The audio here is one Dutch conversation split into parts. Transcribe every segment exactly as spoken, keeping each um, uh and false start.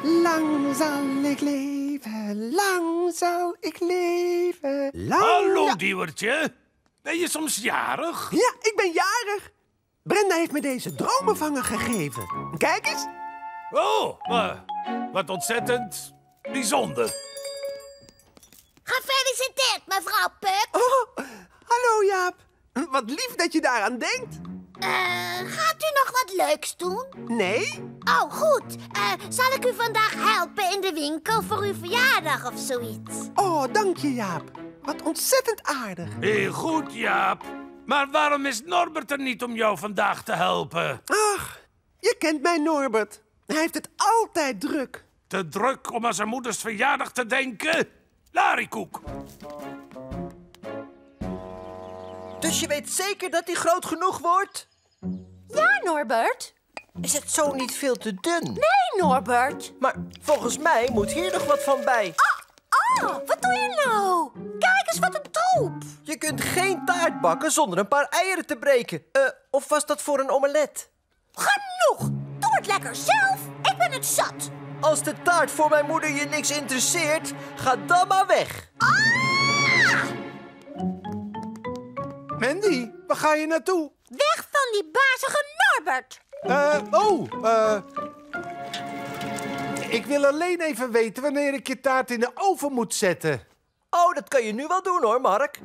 Lang zal ik leven, lang zal ik leven. Lang... Hallo, Ja. Diewertje. Ben je soms jarig? Ja, ik ben jarig. Brenda heeft me deze dromenvanger gegeven. Kijk eens. Oh, maar wat ontzettend bijzonder. Gefeliciteerd, mevrouw Puck. Oh, hallo Jaap. Wat lief dat je daaraan denkt. Uh, gaat u nog wat leuks doen? Nee? Oh, goed. Uh, zal ik u vandaag helpen in de winkel voor uw verjaardag of zoiets? Oh, dank je Jaap. Wat ontzettend aardig. Heel goed, Jaap. Maar waarom is Norbert er niet om jou vandaag te helpen? Ach, je kent mij Norbert. Hij heeft het altijd druk. Te druk om aan zijn moeders verjaardag te denken? Larikoek. Dus je weet zeker dat hij groot genoeg wordt? Ja, Norbert. Is het zo niet veel te dun? Nee, Norbert. Maar volgens mij moet hier nog wat van bij. Oh, oh, wat doe je nou? Kijk eens, wat een troep. Je kunt geen taart bakken zonder een paar eieren te breken. Uh, of was dat voor een omelet? Genoeg. Doe het lekker zelf. Ik ben het zat. Als de taart voor mijn moeder je niks interesseert, ga dan maar weg. Ah! Mandy, waar ga je naartoe? Weg van die bazige Norbert. Eh, oh, eh... ik wil alleen even weten wanneer ik je taart in de oven moet zetten. Oh, dat kan je nu wel doen hoor, Mark.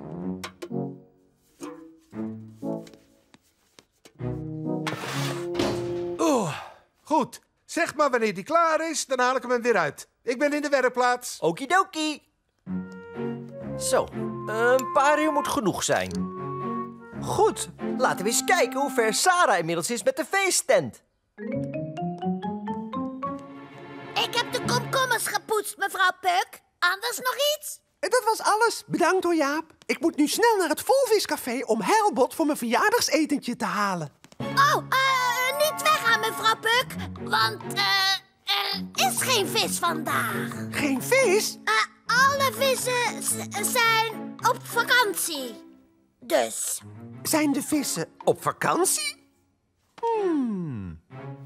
Oeh, goed. Zeg maar wanneer die klaar is, dan haal ik hem er weer uit. Ik ben in de werkplaats. Okidoki. Zo, een paar uur moet genoeg zijn. Goed, laten we eens kijken hoe ver Sarah inmiddels is met de feesttent. Ik heb de komkommers gepoetst, mevrouw Puck. Anders nog iets? En dat was alles. Bedankt hoor Jaap. Ik moet nu snel naar het Volviscafé om heilbot voor mijn verjaardagsetentje te halen. Oh, uh, niet weggaan, mevrouw Puck. Want uh, er is geen vis vandaag. Geen vis? Uh, alle vissen s- zijn op vakantie. Dus... Zijn de vissen op vakantie? Hmm.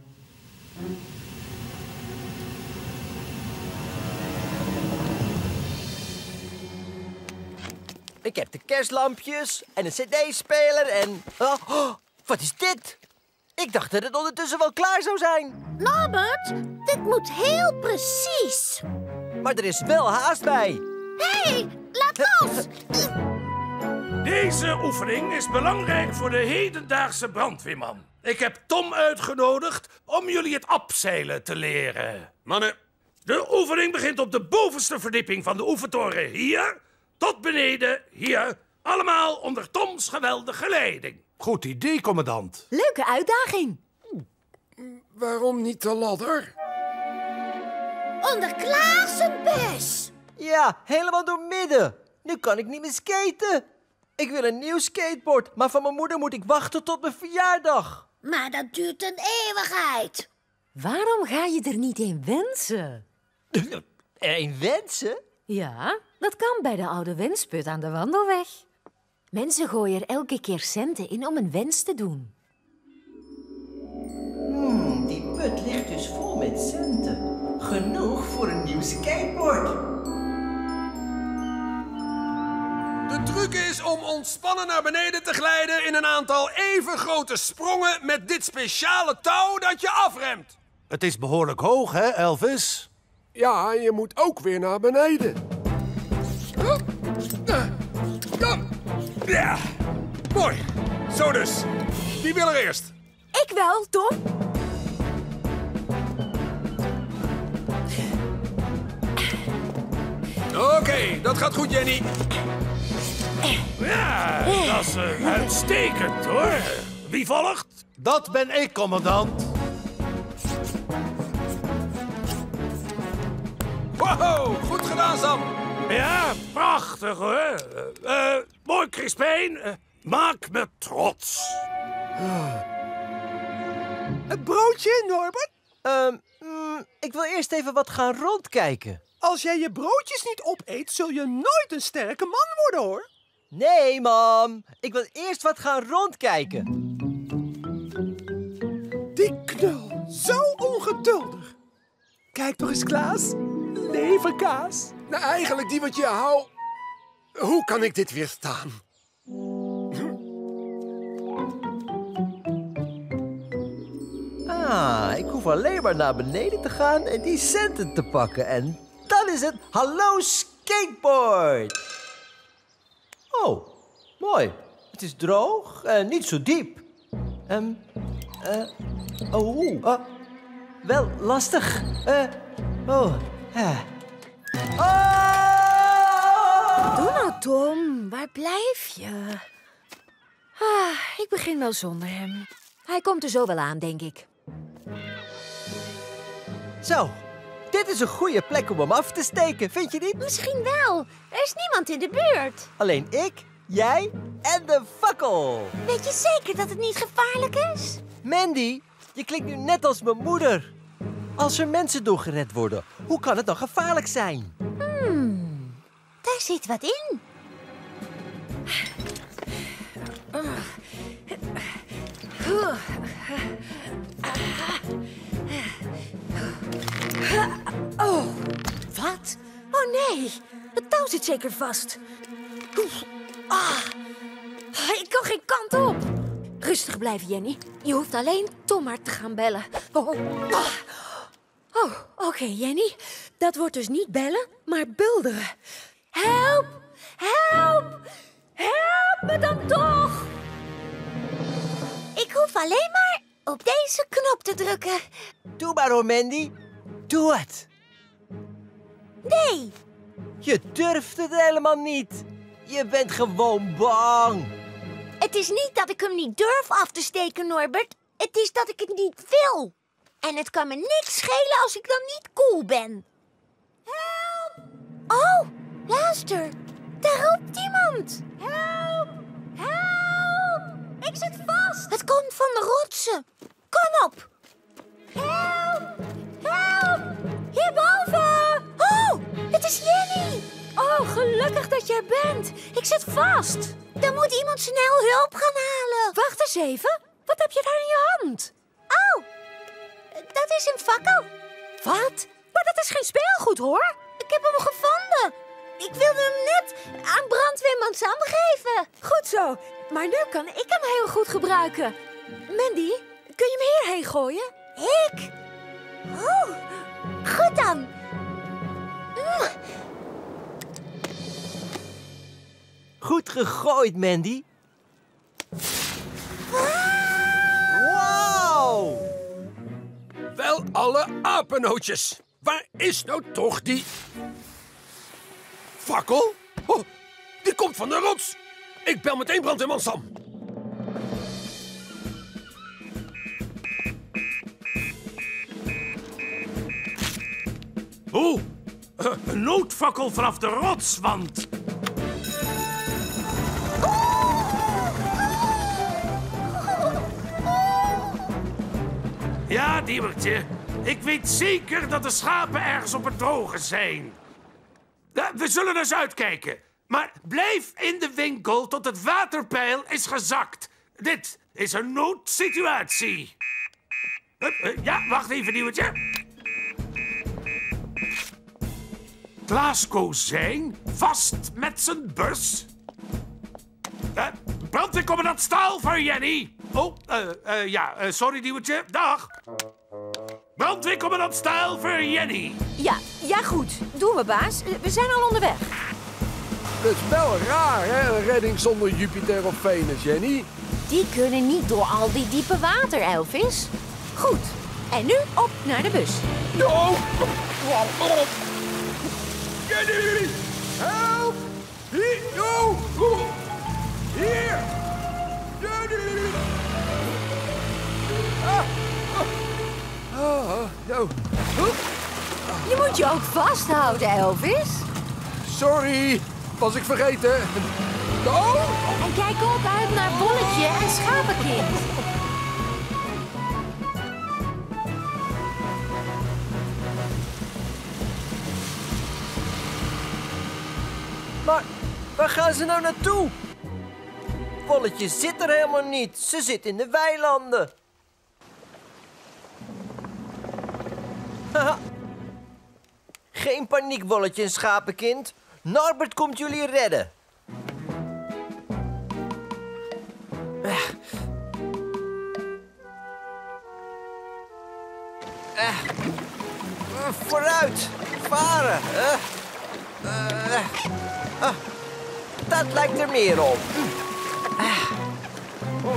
Ik heb de kerstlampjes en een cd-speler en... Oh, oh, wat is dit? Ik dacht dat het ondertussen wel klaar zou zijn. Norbert, dit moet heel precies. Maar er is wel haast bij. Hé, hey, laat los. Deze oefening is belangrijk voor de hedendaagse brandweerman. Ik heb Tom uitgenodigd om jullie het abzeilen te leren. Mannen, de oefening begint op de bovenste verdieping van de oefentoren hier... tot beneden hier, allemaal onder Toms geweldige leiding. Goed idee, commandant. Leuke uitdaging. Waarom niet de ladder? Onder Klaas zijn bus. Ja, helemaal door midden. Nu kan ik niet meer skaten. Ik wil een nieuw skateboard, maar van mijn moeder moet ik wachten tot mijn verjaardag. Maar dat duurt een eeuwigheid. Waarom ga je er niet een wensen? Er een wensen? Ja, dat kan bij de oude wensput aan de wandelweg. Mensen gooien er elke keer centen in om een wens te doen. Hmm, die put ligt dus vol met centen. Genoeg voor een nieuw skateboard. De truc is om ontspannen naar beneden te glijden in een aantal even grote sprongen met dit speciale touw dat je afremt. Het is behoorlijk hoog, hè, Elvis? Ja, je moet ook weer naar beneden. Ja, mooi. Zo dus. Wie wil er eerst? Ik wel, Tom. Oké, okay, dat gaat goed, Jenny. Ja, dat is uh, uitstekend, hoor. Wie volgt? Dat ben ik, commandant. Wow, goed gedaan, Sam. Ja, prachtig, hoor. Uh, uh, mooi, Crispijn. Uh, maak me trots. Een broodje, Norbert? Um, mm, ik wil eerst even wat gaan rondkijken. Als jij je broodjes niet opeet, zul je nooit een sterke man worden, hoor. Nee, mam. Ik wil eerst wat gaan rondkijken. Die knul, zo ongeduldig. Kijk toch eens, Klaas. Leverkaas. Nou, eigenlijk die wat je houdt. Hoe kan ik dit weerstaan? Ah, ik hoef alleen maar naar beneden te gaan en die centen te pakken. En dan is het hallo skateboard. Oh, mooi. Het is droog en niet zo diep. Ehm, eh, oh, uh, wel lastig. Eh, oh, eh. Oh! Doe nou, Tom. Waar blijf je? Ah, ik begin wel zonder hem. Hij komt er zo wel aan, denk ik. Zo, dit is een goede plek om hem af te steken, vind je niet? Misschien wel. Er is niemand in de buurt. Alleen ik, jij en de fakkel. Weet je zeker dat het niet gevaarlijk is? Mandy, je klinkt nu net als mijn moeder. Als er mensen doorgered worden, hoe kan het dan gevaarlijk zijn? Hmm, daar zit wat in. Oh, wat? Oh nee, het touw zit zeker vast. Ah, ik kan geen kant op. Rustig blijven, Jenny. Je hoeft alleen Tom maar te gaan bellen. Oh, ah. oh oké, okay, Jenny. Dat wordt dus niet bellen, maar bulderen. Help! Help! Help me dan toch! Ik hoef alleen maar op deze knop te drukken. Doe maar hoor, Mandy. Doe het. Nee. Je durft het helemaal niet. Je bent gewoon bang. Het is niet dat ik hem niet durf af te steken, Norbert. Het is dat ik het niet wil. En het kan me niks schelen als ik dan niet cool ben. Help! Oh, luister. Daar roept iemand. Help! Help! Ik zit vast. Het komt van de rotsen. Kom op. Help! Help! Hierboven! Oh, het is Jenny. Oh, gelukkig dat jij bent. Ik zit vast. Dan moet iemand snel hulp gaan halen. Wacht eens even. Wat heb je daar in je hand? Oh, dat is een fakkel. Wat? Maar dat is geen speelgoed, hoor. Ik heb hem gevonden. Ik wilde hem net aan brandweerman Sam geven. Goed zo. Maar nu kan ik hem heel goed gebruiken. Mandy, kun je hem hierheen gooien? Ik? Oh, goed dan. Mm. Goed gegooid, Mandy. Wauw! Wel alle apennootjes. Waar is nou toch die... fakkel? Oh, die komt van de rots. Ik bel meteen brandweerman Sam. Oeh, uh, een noodfakkel vanaf de rotswand. Ja, Diewertje. Ik weet zeker dat de schapen ergens op het droge zijn. Ja, we zullen eens uitkijken. Maar blijf in de winkel tot het waterpeil is gezakt. Dit is een noodsituatie. Hup, uh, ja, wacht even, Diewertje. Klaas Kozijn, vast met zijn bus. Uh, brandweercommandant Staal voor Jenny. Oh, uh, uh, ja, uh, sorry, Diewertje. Dag. Brandweercommandant Staal voor Jenny. Ja, ja goed. Doen we, baas. We zijn al onderweg. Het is wel raar, hè? Een redding zonder Jupiter of Venus, Jenny. Die kunnen niet door al die diepe water, Elvis. Goed. En nu op naar de bus. No! Jenny! Help! Hier! No! Hier! Jenny! Ah! Ah! Ah! No! Je moet je ook vasthouden, Elvis. Sorry! Was ik vergeten? No! En kijk ook uit naar Bolletje en Schapenkind. Maar waar gaan ze nou naartoe? Bolletje zit er helemaal niet. Ze zit in de weilanden. Haha, Geen paniek, Wolletje en Schapenkind. Norbert komt jullie redden. Uh. Uh. Uh, vooruit. Varen. Uh. Uh. Uh. Dat lijkt er meer op. Uh. Oh.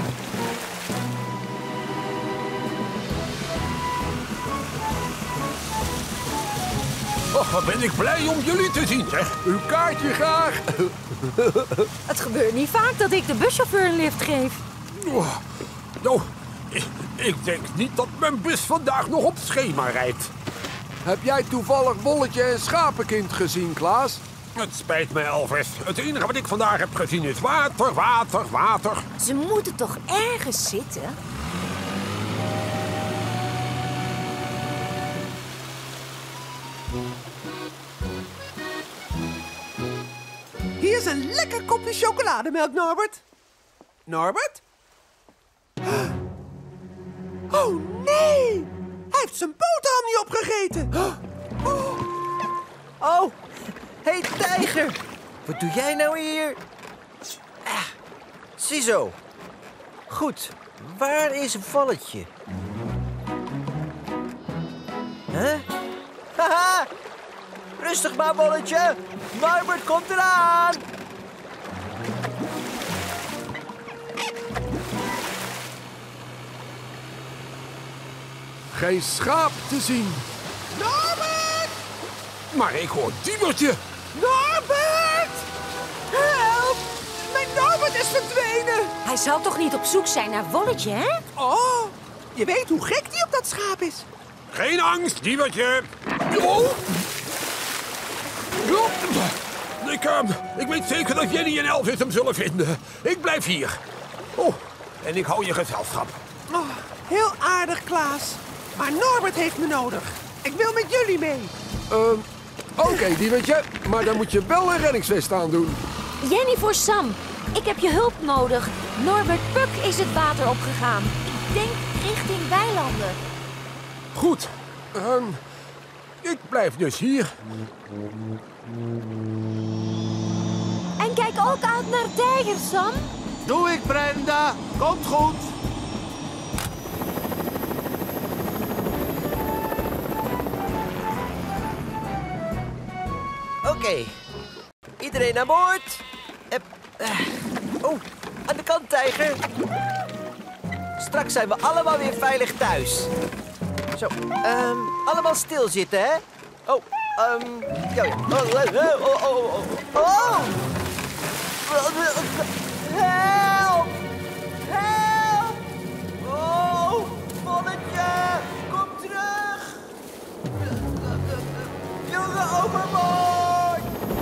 Oh, wat ben ik blij om jullie te zien, zeg. Uw kaartje graag. Het gebeurt niet vaak dat ik de buschauffeur een lift geef. Oh, nou, ik, ik denk niet dat mijn bus vandaag nog op schema rijdt. Heb jij toevallig Wolletje en Schapenkind gezien, Klaas? Het spijt me, Elvis. Het enige wat ik vandaag heb gezien is water, water, water. Ze moeten toch ergens zitten? Hier is een lekker kopje chocolademelk, Norbert. Norbert? Oh, nee! Hij heeft zijn boterham niet opgegeten. Oh, oh. Hey, tijger. Wat doe jij nou hier? Ah, ziezo. Goed, waar is Wolletje? Huh? Haha! Rustig maar, Wolletje. Norbert komt eraan. Geen schaap te zien. Norbert! Maar ik hoor Diebertje. Norbert! Help! Mijn Norbert is verdwenen! Hij zal toch niet op zoek zijn naar Wolletje, hè? Oh, je weet hoe gek die op dat schaap is. Geen angst, Diebertje. Oh. Ik, uh, ik weet zeker dat Jenny en Elvis hem zullen vinden. Ik blijf hier. Oh, en ik hou je gezelschap. Oh, heel aardig, Klaas. Maar Norbert heeft me nodig. Ik wil met jullie mee. Uh, Oké, okay, Diebertje. Maar dan moet je wel een reddingsvest aandoen. Jenny voor Sam. Ik heb je hulp nodig. Norbert Puk is het water opgegaan. Ik denk richting weilanden. Goed. Uh, ik blijf dus hier. En kijk ook uit naar tijger, Sam. Doe ik, Brenda. Komt goed. Oké. Okay. Iedereen aan boord. Uh, uh. Oh, aan de kant, tijger. Straks zijn we allemaal weer veilig thuis. Zo, um, allemaal stilzitten, hè? Oh, um, ja, ja. Oh, oh, oh, oh, oh. Help! Help! Oh, Wolletje, kom terug! Jongen, overboord!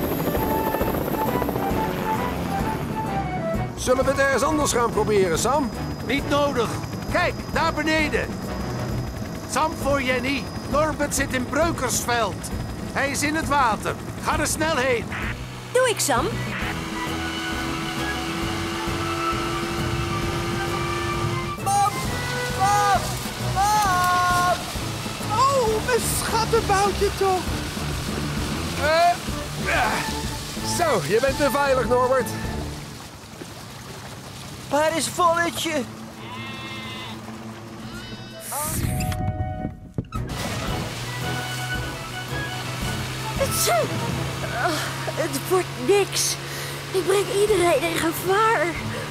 Zullen we het ergens anders gaan proberen, Sam? Niet nodig. Kijk, daar beneden. Sam voor Jenny. Norbert zit in Breukersveld. Hij is in het water. Ga er snel heen. Doe ik, Sam. Mam! Mam! Mam! Oh, mijn schattenboutje toch. Uh, uh. Zo, je bent weer veilig, Norbert. Waar is Wolletje? Het, uh, het wordt niks. Ik breng iedereen in gevaar.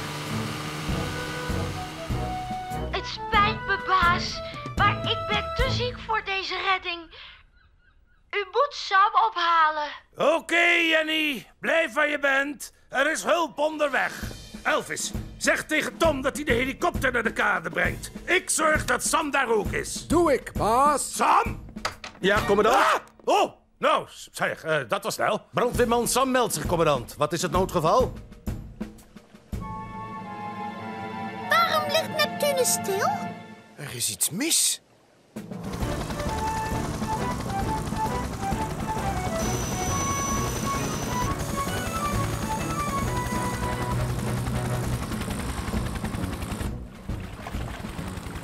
Het spijt me, baas, maar ik ben te ziek voor deze redding. U moet Sam ophalen. Oké, okay, Jenny. Blijf waar je bent. Er is hulp onderweg. Elvis, zeg tegen Tom dat hij de helikopter naar de kade brengt. Ik zorg dat Sam daar ook is. Doe ik, baas. Sam? Ja, commandant? Ah! Oh, nou, zeg, uh, dat was snel. Brandweerman Sam meldt zich, commandant. Wat is het noodgeval? Waarom ligt Neptunus stil? Er is iets mis.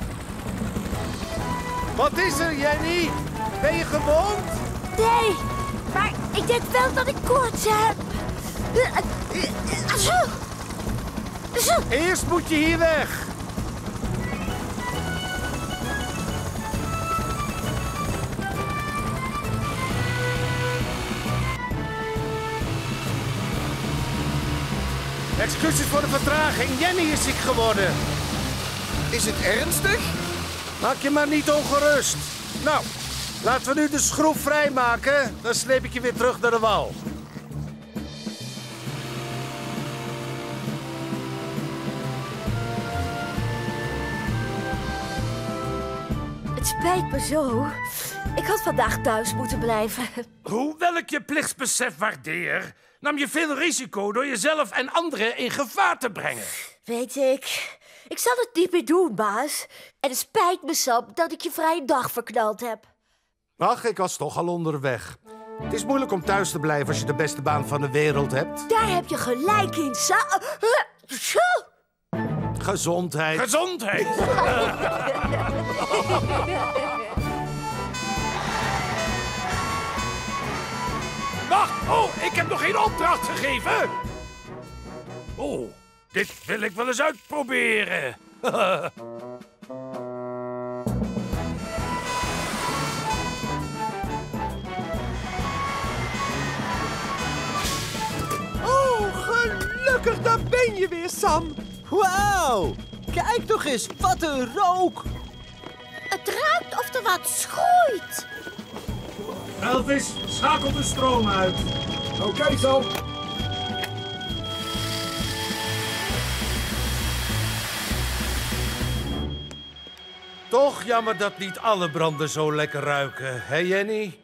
Wat is er, Jenny? Ben je gewond? Nee, Maar ik denk wel dat ik koorts heb. Zo. Zo. Eerst moet je hier weg. Excuses voor de vertraging. Jenny is ziek geworden. Is het ernstig? Maak je maar niet ongerust. Nou, laten we nu de schroef vrijmaken. Dan sleep ik je weer terug naar de wal. Het spijt me zo. Ik had vandaag thuis moeten blijven. Hoewel ik je plichtsbesef waardeer, nam je veel risico door jezelf en anderen in gevaar te brengen. Weet ik. Ik zal het niet meer doen, baas. En het spijt me, Sam, dat ik je vrije dag verknald heb. Ach, ik was toch al onderweg. Het is moeilijk om thuis te blijven als je de beste baan van de wereld hebt. Daar heb je gelijk in, Sam. Gezondheid. Gezondheid! Wacht! Oh, ik heb nog geen opdracht gegeven! Oh, dit wil ik wel eens uitproberen. Oh, gelukkig, daar ben je weer, Sam. Wauw! Kijk toch eens, wat een rook! Het ruikt of er wat schroeit. Elvis, schakel de stroom uit. Oké, okay, zo. Toch jammer dat niet alle branden zo lekker ruiken, hè Jenny?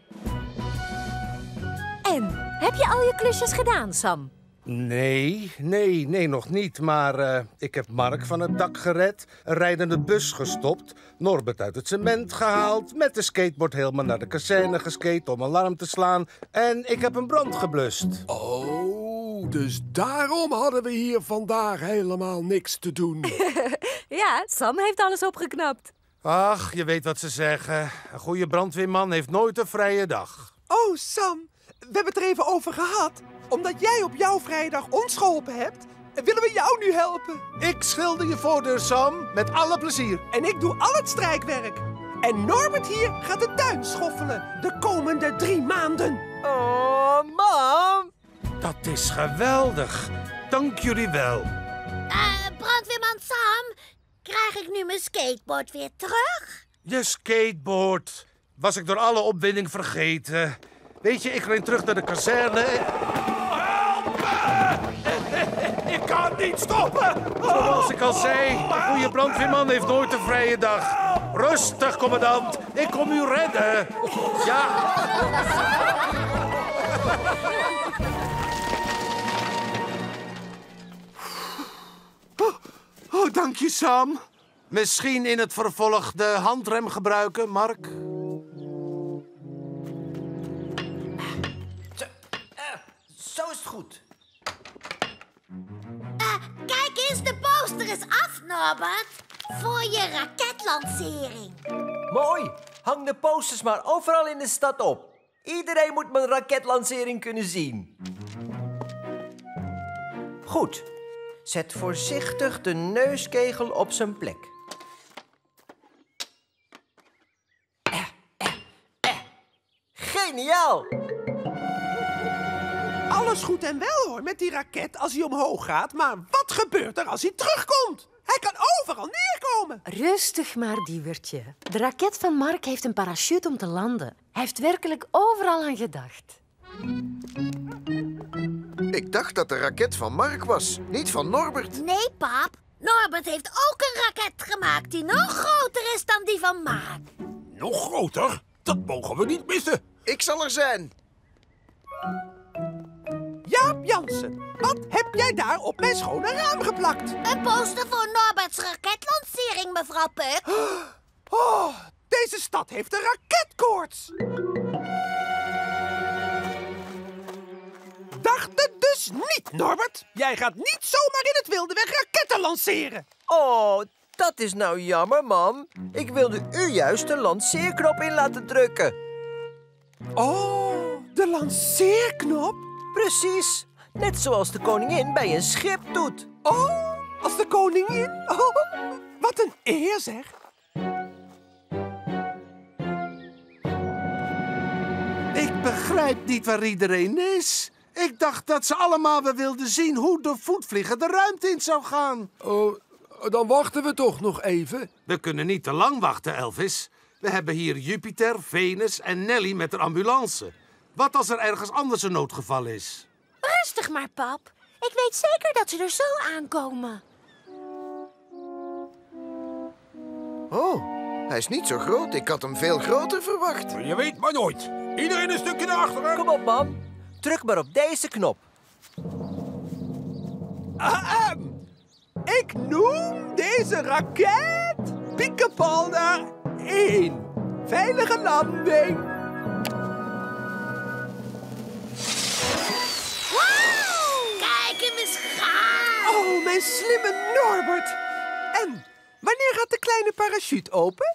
En, heb je al je klusjes gedaan, Sam? Nee, nee, nee, nog niet. Maar uh, ik heb Mark van het dak gered, een rijdende bus gestopt, Norbert uit het cement gehaald, met de skateboard helemaal naar de kazerne geskate om alarm te slaan en ik heb een brand geblust. Oh, dus daarom hadden we hier vandaag helemaal niks te doen. Ja, Sam heeft alles opgeknapt. Ach, je weet wat ze zeggen. Een goede brandweerman heeft nooit een vrije dag. Oh, Sam, we hebben het er even over gehad. Omdat jij op jouw vrijdag ons geholpen hebt, willen we jou nu helpen. Ik schilder je voordeur, Sam, met alle plezier. En ik doe al het strijkwerk. En Norbert hier gaat de tuin schoffelen de komende drie maanden. Oh, mam! Dat is geweldig. Dank jullie wel. Uh, brandweerman Sam, krijg ik nu mijn skateboard weer terug? Je skateboard. Was ik door alle opwinding vergeten. Weet je, ik ren terug naar de kazerne. Help me! Ik kan niet stoppen! Zoals ik al zei, een goede brandweerman heeft nooit een vrije dag. Rustig, commandant. Ik kom u redden. Ja. Oh, oh, dank je, Sam. Misschien in het vervolg de handrem gebruiken, Mark? Zo, uh, zo is het goed. Uh, kijk eens, de poster is af, Norbert. Voor je raketlancering. Mooi. Hang de posters maar overal in de stad op. Iedereen moet mijn raketlancering kunnen zien. Goed. Zet voorzichtig de neuskegel op zijn plek. Eh, eh, eh. Geniaal! Alles goed en wel, hoor, met die raket als hij omhoog gaat. Maar wat gebeurt er als hij terugkomt? Hij kan overal neerkomen. Rustig maar, diewertje. De raket van Mark heeft een parachute om te landen. Hij heeft werkelijk overal aan gedacht. Ik dacht dat de raket van Mark was, niet van Norbert. Nee, pap. Norbert heeft ook een raket gemaakt die nog groter is dan die van Mark. Nog groter? Dat mogen we niet missen. Ik zal er zijn. Jaap Jansen, wat heb jij daar op mijn schone raam geplakt? Een poster voor Norberts raketlancering, mevrouw Puck. Oh, deze stad heeft een raketkoorts. Dacht het dus niet, Norbert. Jij gaat niet zomaar in het wilde weg raketten lanceren. Oh, dat is nou jammer, mam. Ik wilde u juist de lanceerknop in laten drukken. Oh, de De lanceerknop? Precies. Net zoals de koningin bij een schip doet. Oh, als de koningin? Oh, wat een eer, zeg. Ik begrijp niet waar iedereen is. Ik dacht dat ze allemaal wel wilden zien hoe de voetvlieger de ruimte in zou gaan. Oh, dan wachten we toch nog even. We kunnen niet te lang wachten, Elvis. We hebben hier Jupiter, Venus en Nelly met de ambulance. Wat als er ergens anders een noodgeval is? Rustig maar, pap. Ik weet zeker dat ze er zo aankomen. Oh, hij is niet zo groot. Ik had hem veel groter verwacht. Je weet maar nooit. Iedereen een stukje naar achteren. Kom op, man. Druk maar op deze knop. Ahem. Ik noem deze raket Piekenpolder één. Veilige landing. Wow! Kijk hem eens gaan! Oh, mijn slimme Norbert. En, wanneer gaat de kleine parachute open?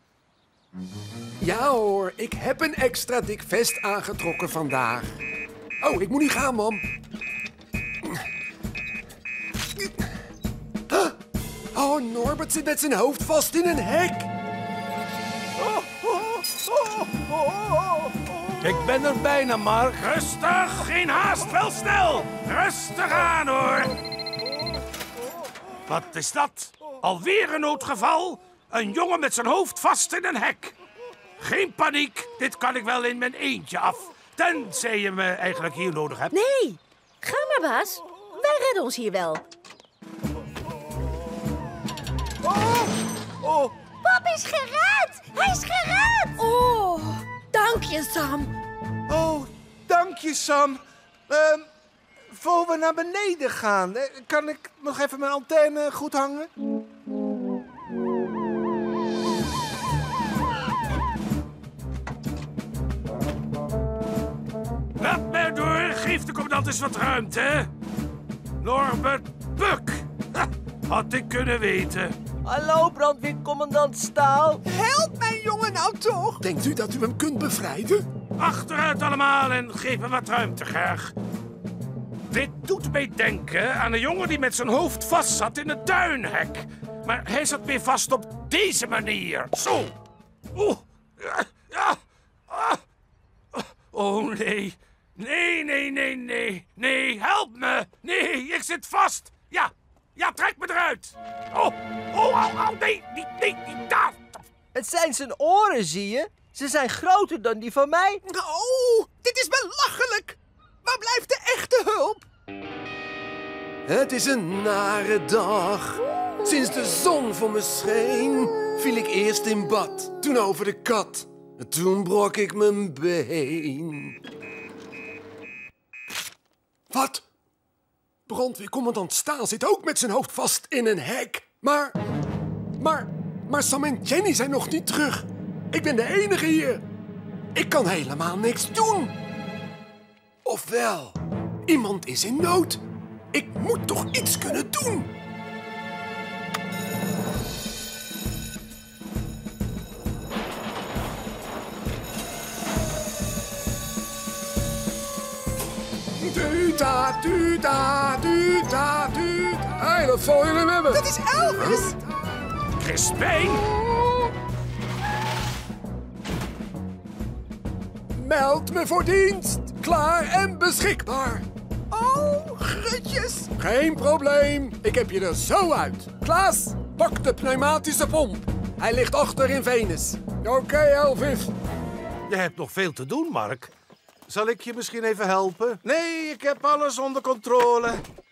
Ja hoor, ik heb een extra dik vest aangetrokken vandaag. Oh, ik moet niet gaan, mam. Oh, Norbert zit met zijn hoofd vast in een hek. Ik ben er bijna, Mark. Rustig, geen haast, wel snel. Rustig aan, hoor. Wat is dat? Alweer een noodgeval? Een jongen met zijn hoofd vast in een hek. Geen paniek, dit kan ik wel in mijn eentje af. Tenzij je me eigenlijk hier nodig hebt. Nee, ga maar, baas. Wij redden ons hier wel. Pap is gered! Hij is gered! Oh, dank je, Sam. Oh, dank je, Sam. Ehm, voor we naar beneden gaan, eh, kan ik nog even mijn antenne goed hangen? Laat mij door, geef de commandant eens wat ruimte. Norbert Buck. Ha, had ik kunnen weten. Hallo, brandweercommandant Staal. Help mijn jongen nou toch! Denkt u dat u hem kunt bevrijden? Achteruit allemaal en geef me wat ruimte graag. Dit doet mij denken aan een jongen die met zijn hoofd vast zat in het duinhek. Maar hij zat weer vast op deze manier. Zo. Oeh. Ja. Ja. Ah. Oh, nee. Nee, nee, nee, nee. Nee, help me. Nee, ik zit vast. Ja. Ja, trek me eruit. Oh. Oh, au, au. Nee, niet, nee, niet daar. Het zijn zijn oren, zie je? Ze zijn groter dan die van mij. Oh, dit is belachelijk! Waar blijft de echte hulp? Het is een nare dag. Sinds de zon voor me scheen, viel ik eerst in bad, toen over de kat. En toen brak ik mijn been. Wat? Brandweercommandant Staal zit ook met zijn hoofd vast in een hek. Maar, maar, maar Sam en Jenny zijn nog niet terug. Ik ben de enige hier. Ik kan helemaal niks doen. Ofwel, iemand is in nood. Ik moet toch iets kunnen doen. Tuta, tuta, tuta, tuta. Hé, hey, dat zal jullie hebben. Dat is Elvis! Crispijn. Meld me voor dienst. Klaar en beschikbaar. Oh, grutjes! Geen probleem. Ik heb je er zo uit. Klaas, pak de pneumatische pomp. Hij ligt achter in Venus. Oké, okay, Elvis. Je hebt nog veel te doen, Mark. Zal ik je misschien even helpen? Nee, ik heb alles onder controle.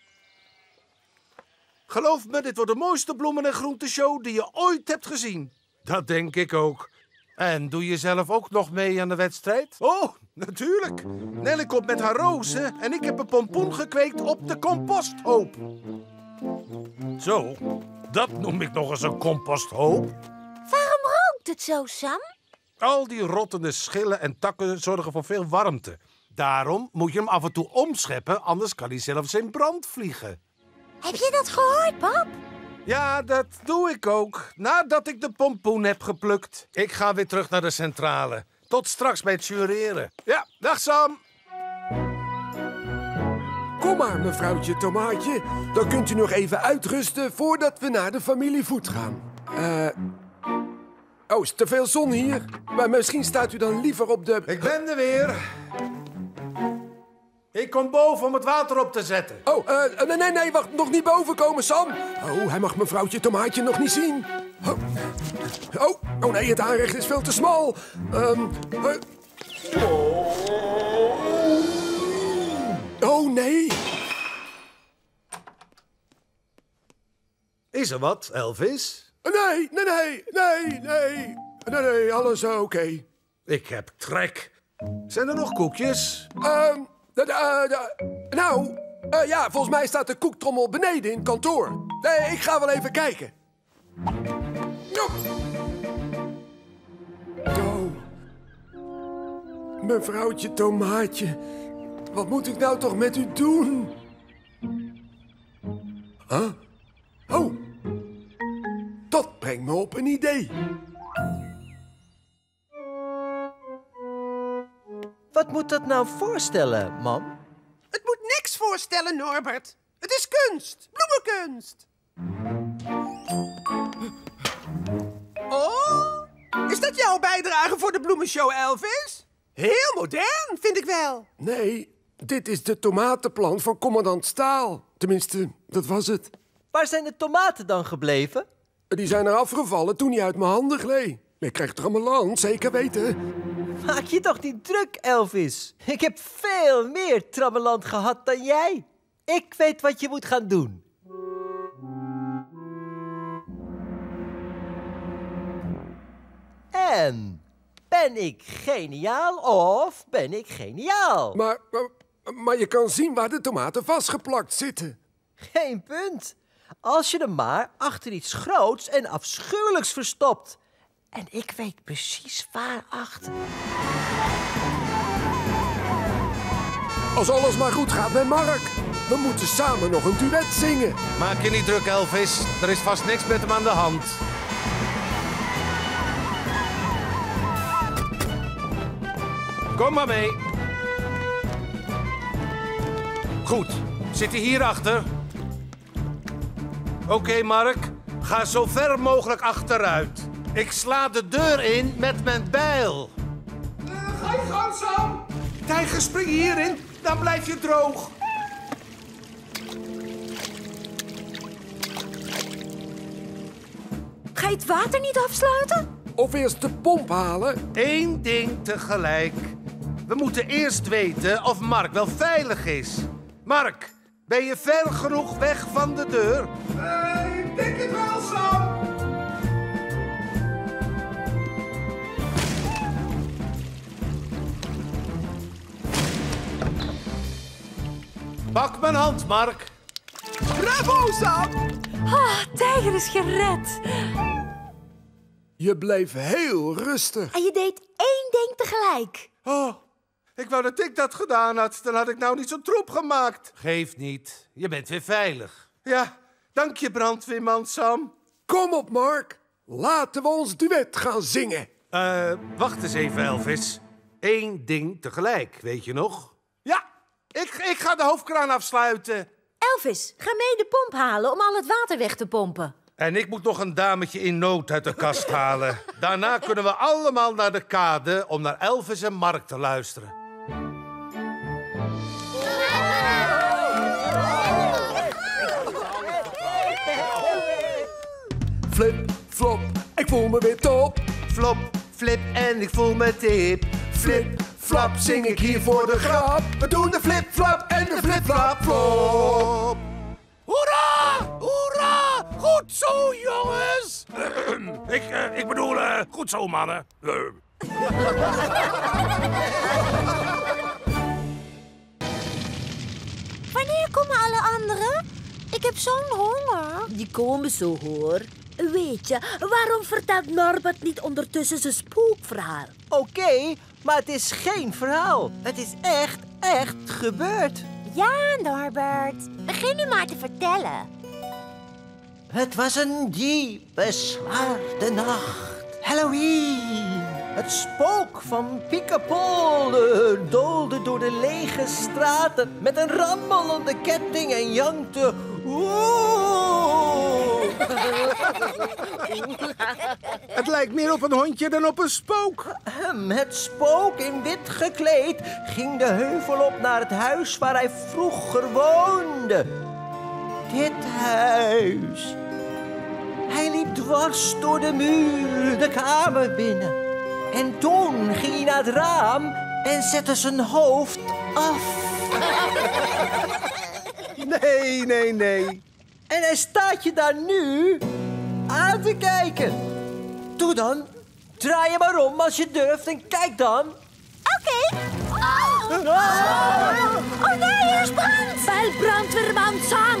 Geloof me, dit wordt de mooiste bloemen- en groenteshow die je ooit hebt gezien. Dat denk ik ook. En doe je zelf ook nog mee aan de wedstrijd? Oh, natuurlijk. Nelly komt met haar rozen en ik heb een pompoen gekweekt op de composthoop. Zo, dat noem ik nog eens een composthoop. Waarom rookt het zo, Sam? Al die rottende schillen en takken zorgen voor veel warmte. Daarom moet je hem af en toe omscheppen, anders kan hij zelfs in brand vliegen. Heb je dat gehoord, pap? Ja, dat doe ik ook. Nadat ik de pompoen heb geplukt. Ik ga weer terug naar de centrale. Tot straks bij het jureren. Ja, dag Sam. Kom maar, mevrouwtje Tomaatje. Dan kunt u nog even uitrusten voordat we naar de familie Voet gaan. Eh... Oh, is te veel zon hier? Maar misschien staat u dan liever op de... Ik ben er weer. Ik kom boven om het water op te zetten. Oh, uh, nee, nee, nee, wacht. Nog niet boven komen, Sam. Oh, hij mag mevrouwtje Tomaatje nog niet zien. Oh, oh, oh nee, het aanrecht is veel te smal. Um, uh... Oh, nee. Is er wat, Elvis? Nee, nee, nee, nee, nee. Nee, nee, alles oké. Okay. Ik heb trek. Zijn er nog koekjes? Ehm, uh, uh, uh, nou, uh, ja, volgens mij staat de koektrommel beneden in het kantoor. Nee, ik ga wel even kijken. No. Oh. Mevrouwtje Tomaatje, wat moet ik nou toch met u doen? Huh? Oh. Dat brengt me op een idee. Wat moet dat nou voorstellen, mam? Het moet niks voorstellen, Norbert. Het is kunst. Bloemenkunst. Oh, is dat jouw bijdrage voor de bloemenshow, Elvis? Heel modern, vind ik wel. Nee, dit is de tomatenplant van commandant Staal. Tenminste, dat was het. Waar zijn de tomaten dan gebleven? Die zijn er afgevallen toen hij uit mijn handen gleed. Ik krijg trammeland, zeker weten. Maak je toch niet druk, Elvis? Ik heb veel meer trammeland gehad dan jij. Ik weet wat je moet gaan doen. En ben ik geniaal of ben ik geniaal? Maar, maar, maar je kan zien waar de tomaten vastgeplakt zitten. Geen punt. Als je hem maar achter iets groots en afschuwelijks verstopt. En ik weet precies waar achter. Als alles maar goed gaat met Mark. We moeten samen nog een duet zingen. Maak je niet druk, Elvis. Er is vast niks met hem aan de hand. Kom maar mee. Goed. Zit hij hierachter? Oké, okay, Mark. Ga zo ver mogelijk achteruit. Ik sla de deur in met mijn bijl. Uh, ga je gang, Sam. Tijger, spring hierin. Dan blijf je droog. Ga je het water niet afsluiten? Of eerst de pomp halen? Eén ding tegelijk. We moeten eerst weten of Mark wel veilig is. Mark, ben je ver genoeg weg van de deur? Uh, ik denk het wel, Sam. Pak mijn hand, Mark. Bravo, Sam! Ah, Tijger is gered. Je bleef heel rustig. En je deed één ding tegelijk. Oh, ik wou dat ik dat gedaan had. Dan had ik nou niet zo'n troep gemaakt. Geeft niet. Je bent weer veilig. Ja, dank je, brandweerman Sam. Kom op, Mark. Laten we ons duet gaan zingen. Eh, uh, wacht eens even, Elvis. Eén ding tegelijk, weet je nog? Ja, ik, ik ga de hoofdkraan afsluiten. Elvis, ga mee de pomp halen om al het water weg te pompen. En ik moet nog een dametje in nood uit de kast halen. Daarna kunnen we allemaal naar de kade om naar Elvis en Mark te luisteren. Flip, flop, ik voel me weer top. Flop, flip en ik voel me tip. Flip, flap, zing ik hier voor de grap. We doen de flip, flap en de flip, flap, flop. Hoera! Hoera! Goed zo, jongens! ik, uh, ik bedoel, uh, goed zo, mannen. Uh. Wanneer komen alle anderen? Ik heb zo'n honger. Die komen zo, hoor. Weet je, waarom vertelt Norbert niet ondertussen zijn spookverhaal? Oké, okay, maar het is geen verhaal. Het is echt, echt gebeurd. Ja, Norbert. Begin nu maar te vertellen. Het was een diepe, zwarte nacht. Halloween. Het spook van Pikapolder doolde door de lege straten met een rammelende ketting en jankte. Oeh! Het lijkt meer op een hondje dan op een spook. Het spook in wit gekleed ging de heuvel op naar het huis waar hij vroeger woonde. Dit huis. Hij liep dwars door de muur de kamer binnen. En toen ging hij naar het raam en zette zijn hoofd af. Nee, nee, nee. En hij staat je daar nu aan te kijken. Doe dan. Draai je maar om als je durft en kijk dan. Oké. Oh. Oh. Oh nee, er is brand. Bel brandweerman Sam.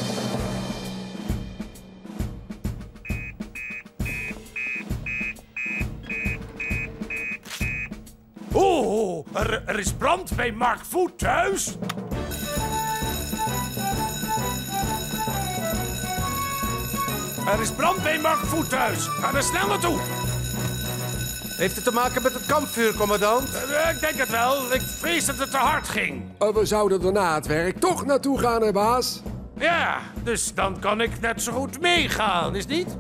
Oh, er, er is brand bij Mark Voet thuis. Er is brand bij Mark Voet thuis. Ga er snel naartoe. Heeft het te maken met het kampvuur, commandant? Uh, ik denk het wel. Ik vrees dat het te hard ging. Oh, we zouden er na het werk toch naartoe gaan, hè, baas? Ja, dus dan kan ik net zo goed meegaan, is niet?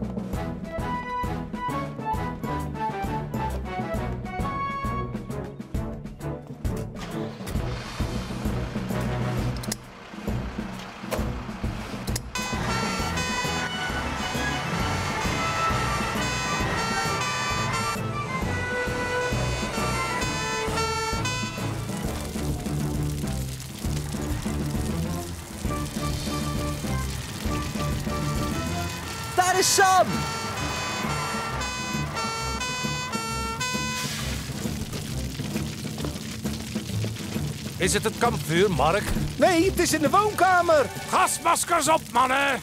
Daar is Sam! Is het het kampvuur, Mark? Nee, het is in de woonkamer. Gasmaskers op, mannen!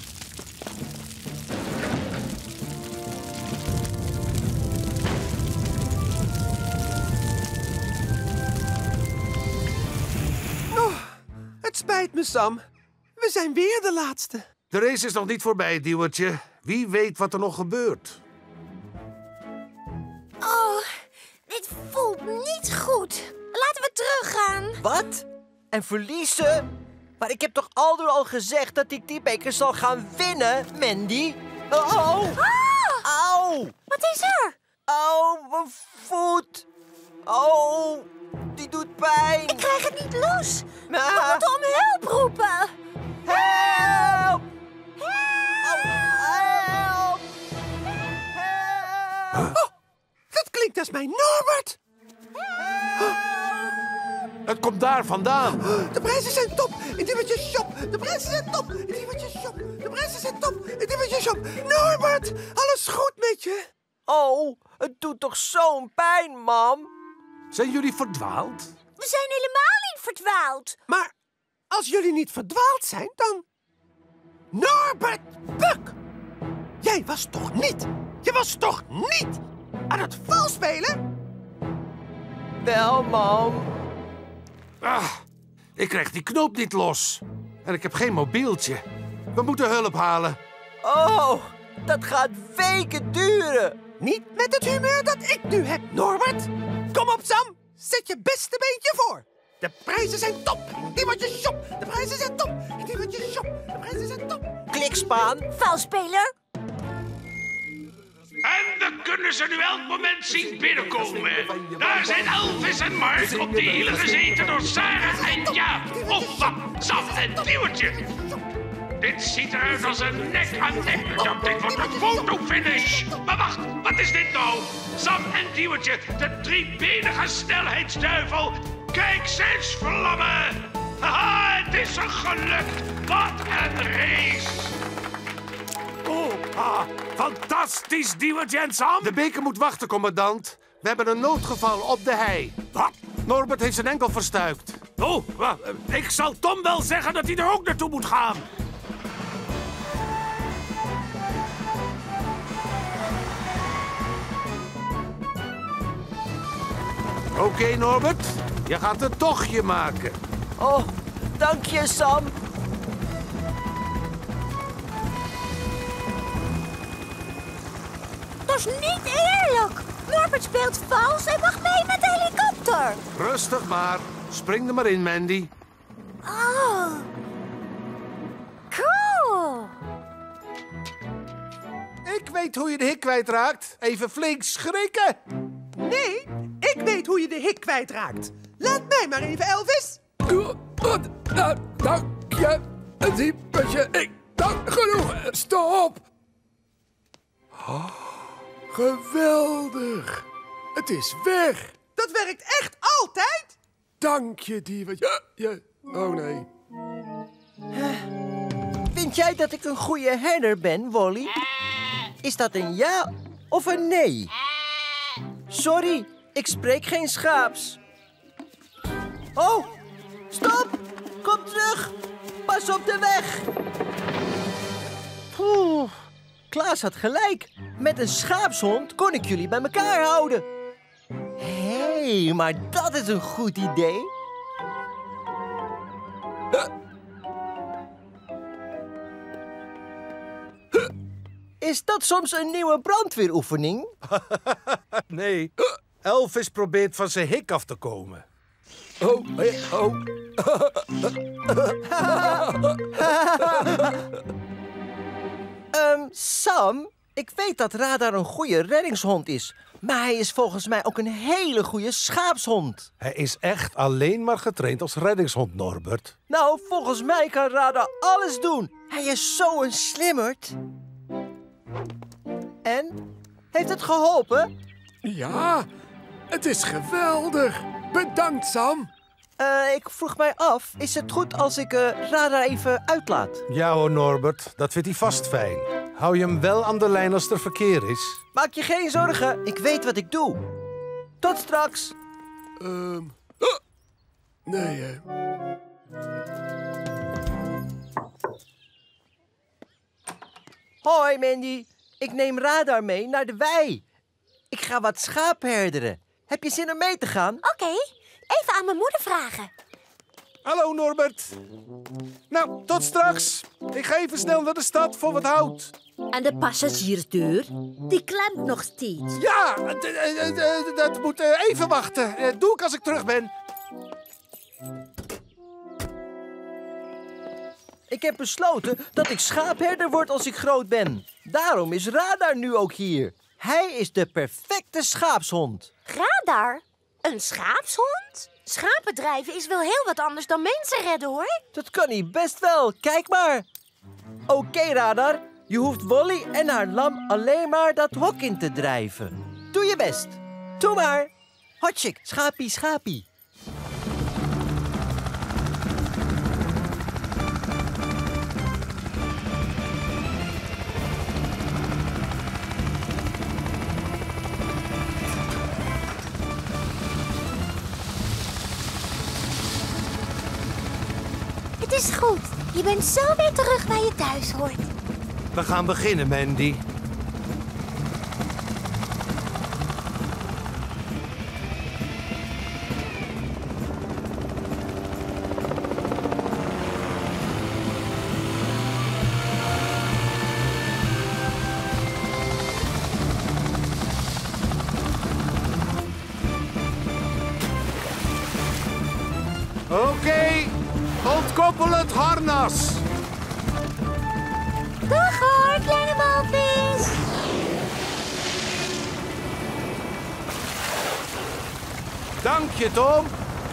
Oh, het spijt me, Sam. We zijn weer de laatste. De race is nog niet voorbij, Diewertje. Wie weet wat er nog gebeurt. Oh, dit voelt niet goed. Laten we teruggaan. Wat? En verliezen? Maar ik heb toch aldoor al gezegd dat ik die beker zal gaan winnen, Mandy? Oh! Ah! Auw! Wat is er? Auw, mijn voet! Oh, die doet pijn. Ik krijg het niet los. Nou. We moeten om hulp roepen. Help! Help! Help! Help! Oh, dat klinkt als mijn Norbert. Het komt daar vandaan. De prijzen zijn top in Diewertje Shop. De prijzen zijn top in Diewertje Shop. De prijzen zijn top in Diewertje Shop. Norbert, alles goed met je? Oh, het doet toch zo'n pijn, mam? Zijn jullie verdwaald? We zijn helemaal niet verdwaald. Maar als jullie niet verdwaald zijn, dan... Norbert Buck! Jij was toch niet, je was toch niet aan het vals spelen? Wel, mam. Ah, ik krijg die knoop niet los. En ik heb geen mobieltje. We moeten hulp halen. Oh, dat gaat weken duren. Niet met het humeur dat ik nu heb, Norbert. Kom op, Sam. Zet je beste beentje voor. De prijzen zijn top in Diewertje Shop. De prijzen zijn top in Diewertje Shop. De prijzen zijn top. Klikspaan. Valspeler. En we kunnen ze nu elk moment zien binnenkomen. Daar zijn Elvis en Mark op de hielen gezeten door Sarah en Jaap. Of wat, Sam en Diewertje. Dit ziet eruit als een nek-aan-nek. Ja, dit wordt een fotofinish. Maar wacht, wat is dit nou? Sam en Diewertje, de driebenige snelheidsduivel. Kijk, zes vlammen. Haha, het is een gelukt. Wat een race. Oh, ah, fantastisch, Diewertje en Sam. De beker moet wachten, commandant. We hebben een noodgeval op de hei. Wat? Norbert heeft zijn enkel verstuikt. Oh, ik zal Tom wel zeggen dat hij er ook naartoe moet gaan. Oké, okay, Norbert. Je gaat een tochtje maken. Oh, dank je, Sam. Dat is niet eerlijk. Norbert speelt vals en mag mee met de helikopter. Rustig maar. Spring er maar in, Mandy. Oh. Cool. Ik weet hoe je de hik kwijtraakt. Even flink schrikken. Nee, ik weet hoe je de hik kwijtraakt. Laat mij maar even, Elvis. Nou, dank je, Diepertje. Ik dank genoeg. Stop. Oh, geweldig. Het is weg. Dat werkt echt altijd. Dank je, Diepertje. Ja, ja. Oh, nee. Vind jij dat ik een goede herder ben, Wally? Is dat een ja of een nee? Sorry, ik spreek geen Schaaps. Oh, stop! Kom terug! Pas op de weg! Oeh, Klaas had gelijk. Met een schaapshond kon ik jullie bij elkaar houden. Hé, hey, maar dat is een goed idee. Is dat soms een nieuwe brandweeroefening? Nee, Elvis probeert van zijn hik af te komen. Oh, oh. um, Sam, ik weet dat Radar een goede reddingshond is. Maar hij is volgens mij ook een hele goede schaapshond. Hij is echt alleen maar getraind als reddingshond, Norbert. Nou, volgens mij kan Radar alles doen. Hij is zo'n slimmerd. En? Heeft het geholpen? Ja, het is geweldig. Bedankt, Sam. Uh, ik vroeg mij af, is het goed als ik uh, Radar even uitlaat? Ja hoor, Norbert. Dat vindt hij vast fijn. Hou je hem wel aan de lijn als er verkeer is? Maak je geen zorgen, ik weet wat ik doe. Tot straks. Um, uh, nee, hè. Hoi, Mandy. Ik neem Radar mee naar de wei. Ik ga wat schaap herderen. Heb je zin om mee te gaan? Oké, okay. Even aan mijn moeder vragen. Hallo, Norbert. Nou, tot straks. Ik ga even snel naar de stad voor wat hout. En de passagiersdeur, die klemt nog steeds. Ja, dat moet even wachten. Doe ik als ik terug ben. Ik heb besloten dat ik schaapherder word als ik groot ben. Daarom is Radar nu ook hier. Hij is de perfecte schaapshond. Radar? Een schaapshond? Schapen drijven is wel heel wat anders dan mensen redden, hoor. Dat kan hij best wel. Kijk maar. Oké, okay, Radar. Je hoeft Wally en haar lam alleen maar dat hok in te drijven. Doe je best. Doe maar. Hotchik, schapie, schapie. Het is goed. Je bent zo weer terug waar je thuis hoort. We gaan beginnen, Mandy. Oké, okay. Ontkoppel het harnas. Dag hoor, kleine walvis. Dank je, Tom.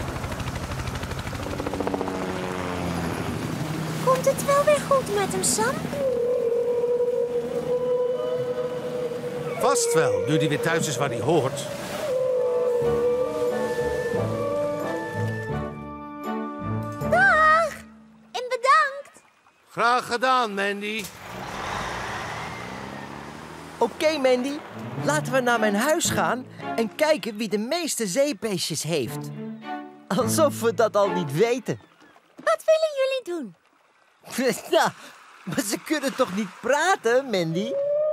Komt het wel weer goed met hem, Sam? Vast wel, nu hij weer thuis is waar hij hoort. Dag! En bedankt. Graag gedaan, Mandy. Oké, okay, Mandy. Laten we naar mijn huis gaan en kijken wie de meeste zeebeestjes heeft. Alsof we dat al niet weten. Wat willen jullie doen? Nou, maar ze kunnen toch niet praten, Mandy?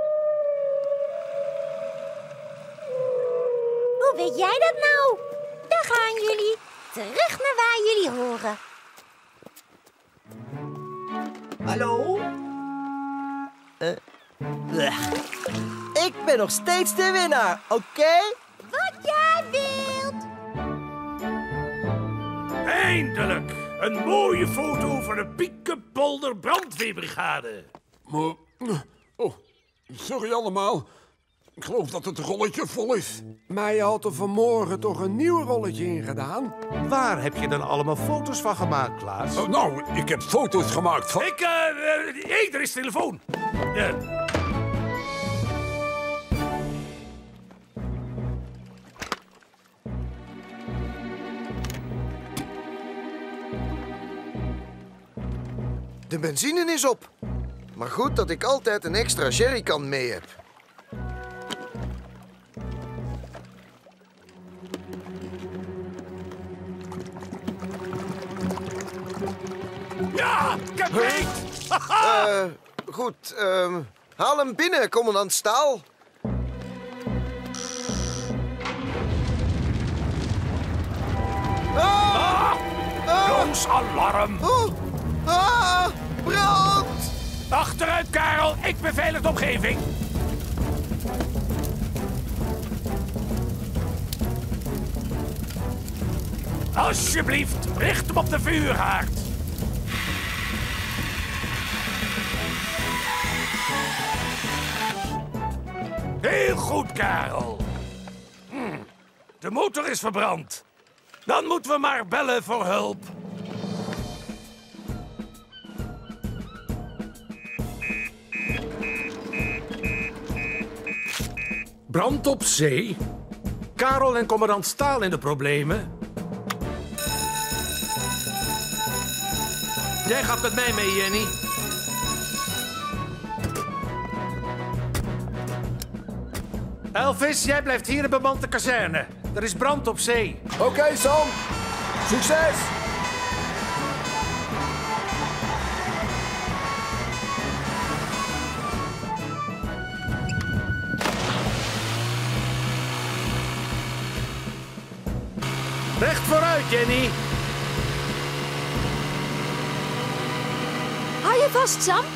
Hoe weet jij dat nou? Daar gaan jullie. Terug naar waar jullie horen. Hallo? Uh, uh. Ik ben nog steeds de winnaar, oké? Okay? Wat jij wilt. Eindelijk! Een mooie foto voor de Piekenpolder brandweerbrigade. Maar... Oh, sorry allemaal. Ik geloof dat het rolletje vol is. Maar je had er vanmorgen toch een nieuw rolletje in gedaan? Waar heb je dan allemaal foto's van gemaakt, Klaas? Oh, nou, ik heb foto's gemaakt van... Ik, eh... Uh, hey, er is telefoon. Uh. De benzine is op. Maar goed dat ik altijd een extra jerrycan mee heb. Ja, ik heb beet! Eh, goed, uh, haal hem binnen, commandant Staal. Ah! Noodsalarm! Oh, ah, brand! Achteruit, Karel. Ik beveilig de omgeving. Alsjeblieft, richt hem op de vuurhaard. Heel goed, Karel. Hm. De motor is verbrand. Dan moeten we maar bellen voor hulp. Brand op zee? Karel en commandant Staal in de problemen? Jij gaat met mij mee, Jenny. Elvis, jij blijft hier en bemant de kazerne. Er is brand op zee. Oké, okay, Sam. Succes! Recht vooruit, Jenny. Hou je vast, Sam.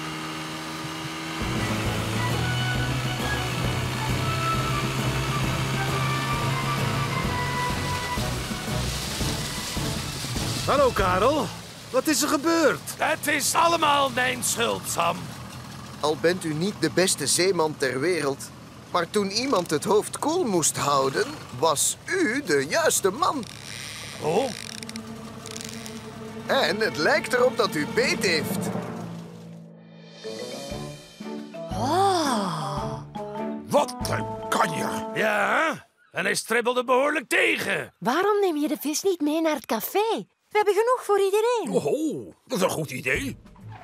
Hallo, Karel. Wat is er gebeurd? Het is allemaal mijn schuld, Sam. Al bent u niet de beste zeeman ter wereld, maar toen iemand het hoofd koel moest houden, was u de juiste man. Oh? En het lijkt erop dat u beet heeft. Oh. Wat een kanjer. Ja, en hij stribbelde behoorlijk tegen. Waarom neem je de vis niet mee naar het café? We hebben genoeg voor iedereen. Oh, dat is een goed idee.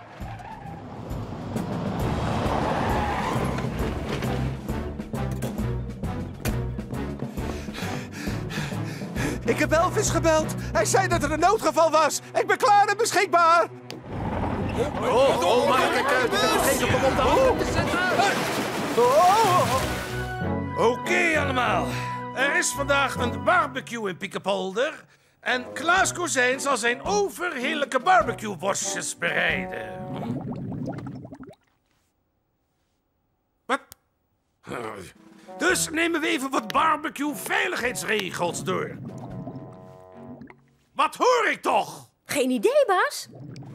Ik heb Elvis gebeld. Hij zei dat er een noodgeval was. Ik ben klaar en beschikbaar. Oh, oh, maar kijk uit. Ik heb vergeten om op de hand te zetten. Oké, okay, allemaal. Er is vandaag een barbecue in Piekenpolder. En Klaas Kozijn zal zijn overheerlijke barbecue-worstjes bereiden. Wat? Dus nemen we even wat barbecue-veiligheidsregels door. Wat hoor ik toch? Geen idee, baas.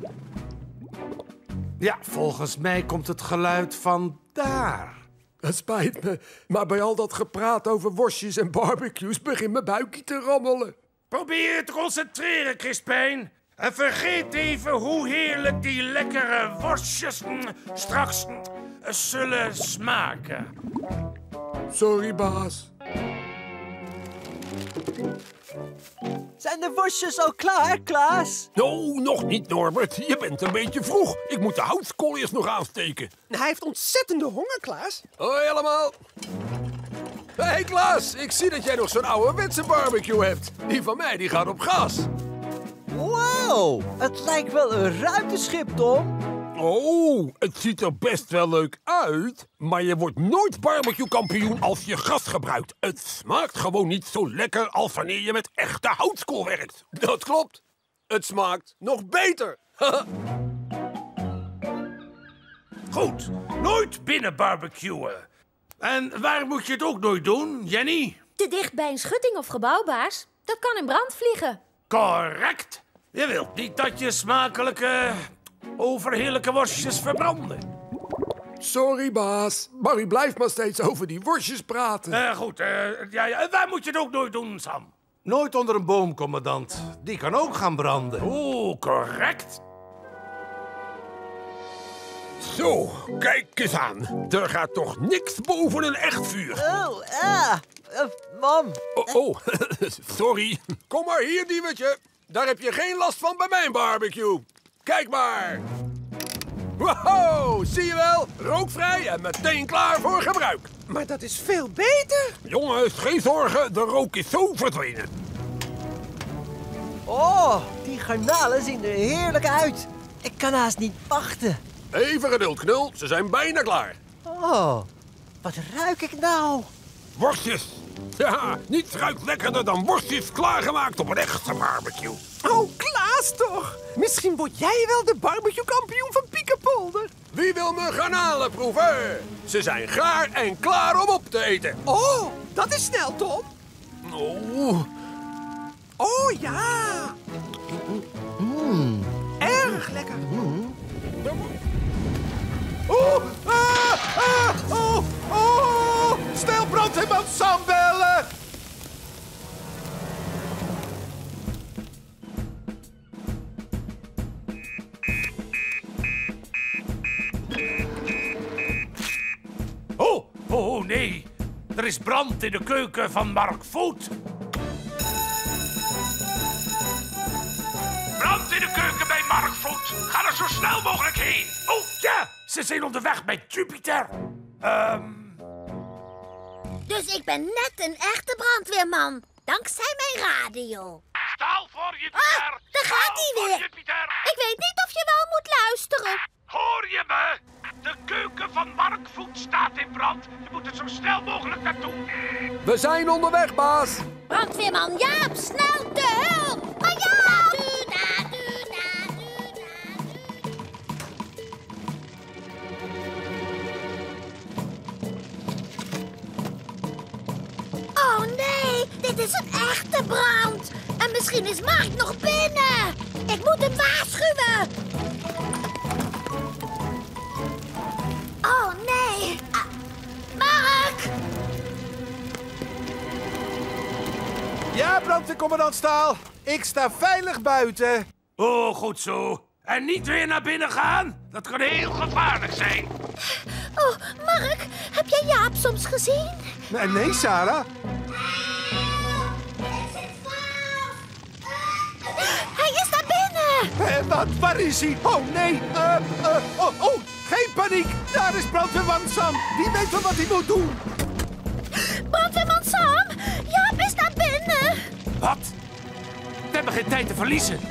Ja, volgens mij komt het geluid van daar. Het spijt me, maar bij al dat gepraat over worstjes en barbecues begint mijn buikje te rammelen. Probeer je te concentreren, Crispijn. En vergeet even hoe heerlijk die lekkere worstjes mm, straks mm, zullen smaken. Sorry, baas. Zijn de worstjes al klaar, Klaas? Nou, nog niet, Norbert. Je bent een beetje vroeg. Ik moet de houtskool eerst nog aansteken. Hij heeft ontzettende honger, Klaas. Hoi allemaal. Hé, hey, Klaas. Ik zie dat jij nog zo'n ouderwetse barbecue hebt. Die van mij die gaat op gas. Wow, het lijkt wel een ruimteschip, Tom. Oh, het ziet er best wel leuk uit. Maar je wordt nooit barbecue-kampioen als je gas gebruikt. Het smaakt gewoon niet zo lekker als wanneer je met echte houtskool werkt. Dat klopt. Het smaakt nog beter. Goed, nooit binnen barbecuen. En waar moet je het ook nooit doen, Jenny? Te dicht bij een schutting of gebouw, baas. Dat kan in brand vliegen. Correct. Je wilt niet dat je smakelijke, overheerlijke worstjes verbranden. Sorry, baas. Maar u blijft maar steeds over die worstjes praten. Uh, goed, uh, ja, ja, wij moeten het ook nooit doen, Sam. Nooit onder een boom, commandant. Die kan ook gaan branden. Oeh, correct. Zo, kijk eens aan. Er gaat toch niks boven een echt vuur. Oh, ah. Uh, mam. Oh, oh. Sorry. Kom maar hier, diewertje. Daar heb je geen last van bij mijn barbecue. Kijk maar. Wow, zie je wel? Rookvrij en meteen klaar voor gebruik. Maar dat is veel beter. Jongens, geen zorgen. De rook is zo verdwenen. Oh, die garnalen zien er heerlijk uit. Ik kan haast niet wachten. Even geduld, Knul. Ze zijn bijna klaar. Oh, wat ruik ik nou? Worstjes. Ja, niets ruikt lekkerder dan worstjes klaargemaakt op een echte barbecue. Oh, Klaas toch? Misschien word jij wel de barbecue-kampioen van Piekenpolder. Wie wil mijn garnalen proeven? Ze zijn gaar en klaar om op te eten. Oh, dat is snel, Tom. Oh. Oh, ja. Mm. Erg lekker. Mm. Oh, ah, ah, oh, oh. Snel brandweerman Sam bellen. Oh, oh nee. Er is brand in de keuken van Mark Voet. Brand in de keuken bij Mark Voet. Ga er zo snel mogelijk heen. Oh ja, ze zijn onderweg bij Jupiter. Ehm... Um... Dus ik ben net een echte brandweerman. Dankzij mijn radio. Staal voor Jupiter. Ah, daar gaat hij weer. Jupiter. Ik weet niet of je wel moet luisteren. Hoor je me? De keuken van Mark Voet staat in brand. Je moet er zo snel mogelijk naartoe. We zijn onderweg, baas. Brandweerman Jaap, snel te hulp. Maar Jaap! Oh nee, dit is een echte brand. En misschien is Mark nog binnen. Ik moet hem waarschuwen. Oh nee. Ah, Mark! Ja, brandweercommandant Staal. Ik sta veilig buiten. Oh, goed zo. En niet weer naar binnen gaan. Dat kan heel gevaarlijk zijn. Oh, Mark, heb jij Jaap soms gezien? Nee, nee Sarah. Hij is daar binnen! Eh, wat? Waar is hij? Oh, nee. Uh, uh, oh, oh, geen paniek. Daar is brandweerman Sam. Die weet wel wat hij moet doen. Brandweerman Sam, Jaap is daar binnen. Wat? We hebben geen tijd te verliezen.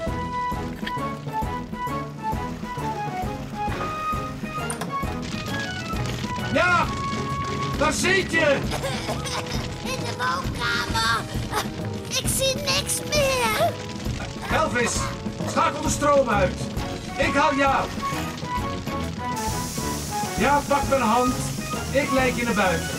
Ja, daar zit je. In de woonkamer. Ik zie niks meer. Elvis, schakel de stroom uit. Ik haal Jaap. Jaap, pak mijn hand. Ik leid je naar buiten.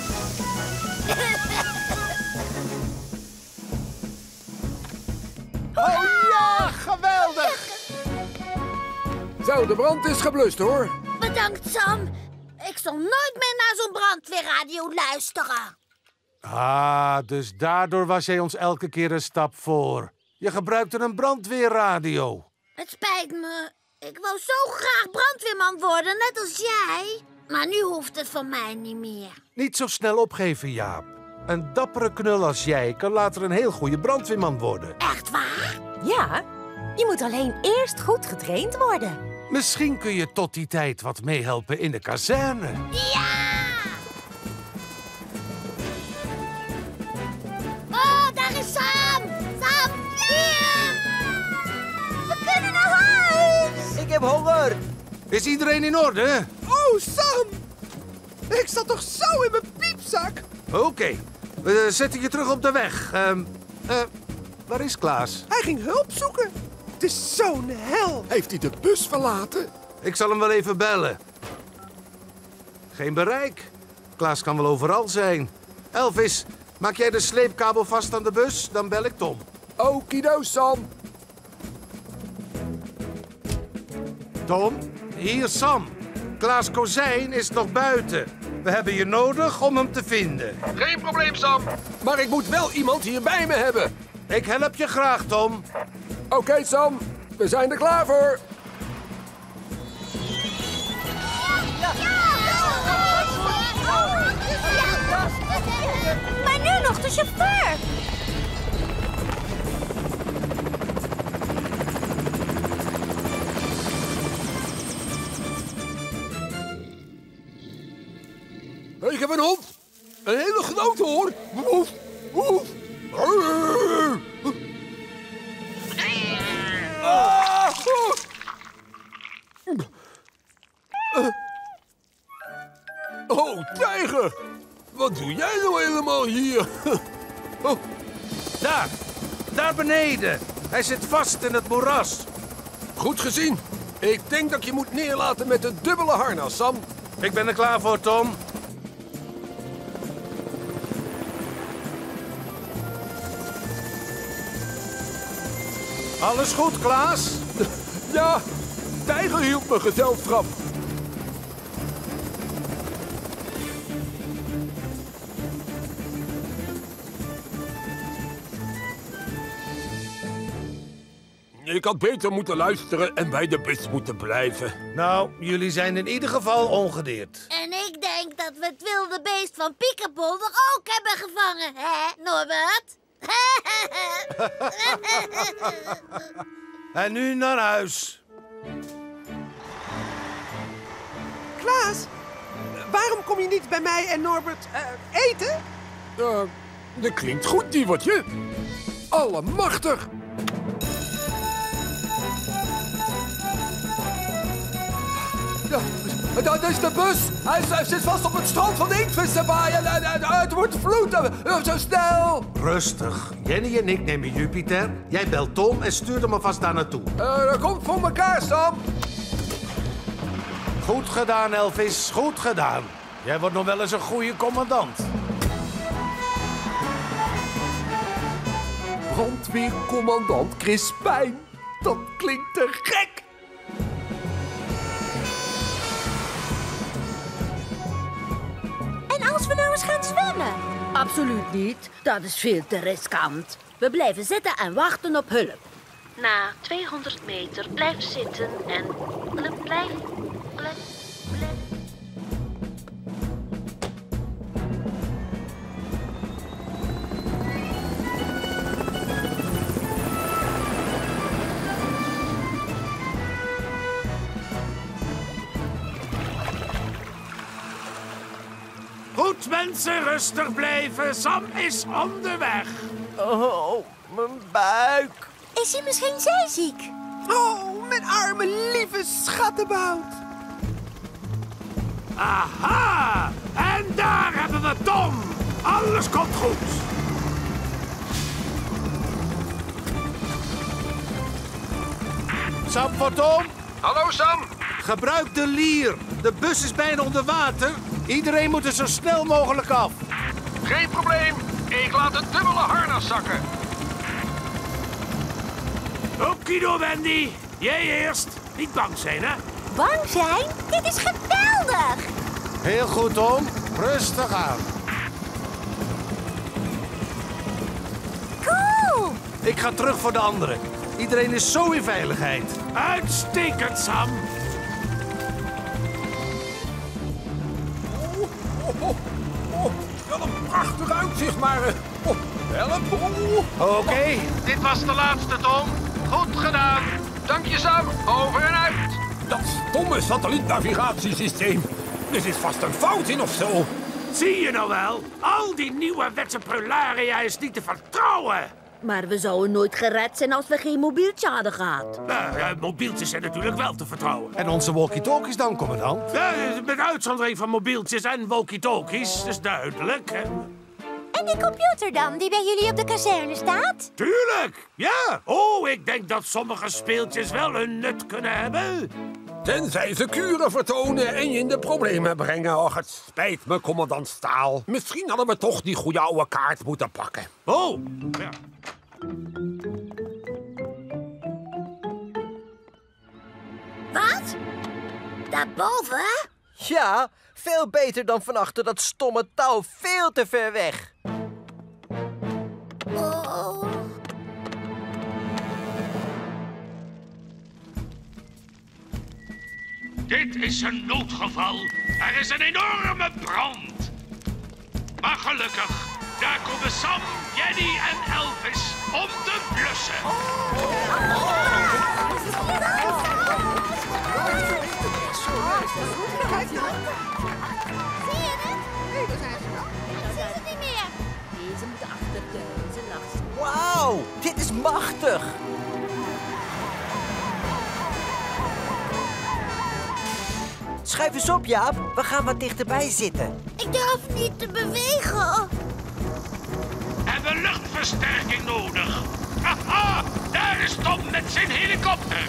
Oh ja, geweldig. Zo, de brand is geblust, hoor. Bedankt, Sam. Ik zal nooit meer naar zo'n brandweerradio luisteren. Ah, dus daardoor was jij ons elke keer een stap voor. Je gebruikte een brandweerradio. Het spijt me. Ik wou zo graag brandweerman worden, net als jij. Maar nu hoeft het van mij niet meer. Niet zo snel opgeven, Jaap. Een dappere knul als jij kan later een heel goede brandweerman worden. Echt waar? Ja, je moet alleen eerst goed getraind worden. Misschien kun je tot die tijd wat meehelpen in de kazerne. Ja! Oh, daar is Sam! Sam! Ja! We kunnen naar huis! Ik heb honger. Is iedereen in orde? Oh, Sam! Ik zat toch zo in mijn piepzak? Oké, okay. We zetten je terug op de weg. Um, uh, waar is Klaas? Hij ging hulp zoeken. Het is zo'n hel. Heeft hij de bus verlaten? Ik zal hem wel even bellen. Geen bereik. Klaas kan wel overal zijn. Elvis, maak jij de sleepkabel vast aan de bus? Dan bel ik Tom. Okido, Sam. Tom, hier Sam. Klaas Kozijn is nog buiten. We hebben je nodig om hem te vinden. Geen probleem, Sam. Maar ik moet wel iemand hier bij me hebben. Ik help je graag, Tom. Oké, okay, Sam. We zijn er klaar voor. Maar nu nog de chauffeur. Ik heb een hond. Een hele grote hoor. Woef, woef. Ah, oh, tijger. Wat doe jij nou helemaal hier? Oh. Daar, daar beneden. Hij zit vast in het moeras. Goed gezien. Ik denk dat je moet neerlaten met het dubbele harnas, Sam. Ik ben er klaar voor, Tom. Alles goed, Klaas? Ja, tijger hield me gezelschap. Ik had beter moeten luisteren en bij de bus moeten blijven. Nou, jullie zijn in ieder geval ongedeerd. En ik denk dat we het wilde beest van Piekapol toch ook hebben gevangen, hè, Norbert? En nu naar huis. Klaas, waarom kom je niet bij mij en Norbert uh, eten? Uh, dat klinkt goed, Diewertje. Allemachtig. Ja, dat is de bus. Hij, hij zit vast op het strand van de Inktvissenbaai. En, en, en het wordt vloed. Zo snel. Rustig. Jenny en ik nemen Jupiter. Jij belt Tom en stuurt hem alvast daar naartoe. Uh, dat komt voor elkaar, Sam. Goed gedaan, Elvis. Goed gedaan. Jij wordt nog wel eens een goede commandant. Brandweercommandant Crispijn. Dat klinkt te gek. En als we nou eens gaan zwemmen? Absoluut niet. Dat is veel te riskant. We blijven zitten en wachten op hulp. Na tweehonderd meter blijf zitten en blijf, blijf, blijf. Goed, mensen, rustig blijven. Sam is onderweg. Oh, mijn buik. Is hij misschien zeeziek? Oh, mijn arme lieve schattenbout. Aha! En daar hebben we Tom. Alles komt goed. Sam voor Tom. Hallo, Sam. Gebruik de lier. De bus is bijna onder water. Iedereen moet er zo snel mogelijk af. Geen probleem. Ik laat het dubbele harnas zakken. Okido, Wendy. Jij eerst. Niet bang zijn, hè? Bang zijn? Dit is geweldig! Heel goed, Tom. Rustig aan. Cool! Ik ga terug voor de anderen. Iedereen is zo in veiligheid. Uitstekend, Sam. Oh, oh, oh, oh. Wel een prachtig uitzicht, maar... Uh, oh, help. Oh. Oké, okay, dit was de laatste, Tom. Goed gedaan. Dank je, Sam. Over en uit. Dat stomme satellietnavigatiesysteem. Er zit vast een fout in of zo. Zie je nou wel? Al die nieuwe wetse prularia is niet te vertrouwen. Maar we zouden nooit gered zijn als we geen mobieltje hadden gehad. Nou, uh, mobieltjes zijn natuurlijk wel te vertrouwen. En onze walkie-talkies dan, commandant? Ja, met uitzondering van mobieltjes en walkie-talkies, dat is duidelijk. Hè? En die computer dan, die bij jullie op de kazerne staat? Tuurlijk, ja. Oh, ik denk dat sommige speeltjes wel hun nut kunnen hebben. Tenzij ze kuren vertonen en je in de problemen brengen. Och, het spijt me, commandant Staal. Misschien hadden we toch die goede oude kaart moeten pakken. Oh, ja. Wat? Daarboven? Ja, veel beter dan van achter dat stomme touw veel te ver weg. Oh. Dit is een noodgeval. Er is een enorme brand. Maar gelukkig, daar komen Sam, Jenny en Elvis om te blussen. Zie je het? Nee, daar zijn ze wel. Ik zie ze niet meer. Deze moet achter deze nacht. Wauw, dit is machtig. Schuif eens op, Jaap. We gaan wat dichterbij zitten. Ik durf niet te bewegen. Hebben we luchtversterking nodig? Haha, daar is Tom met zijn helikopter.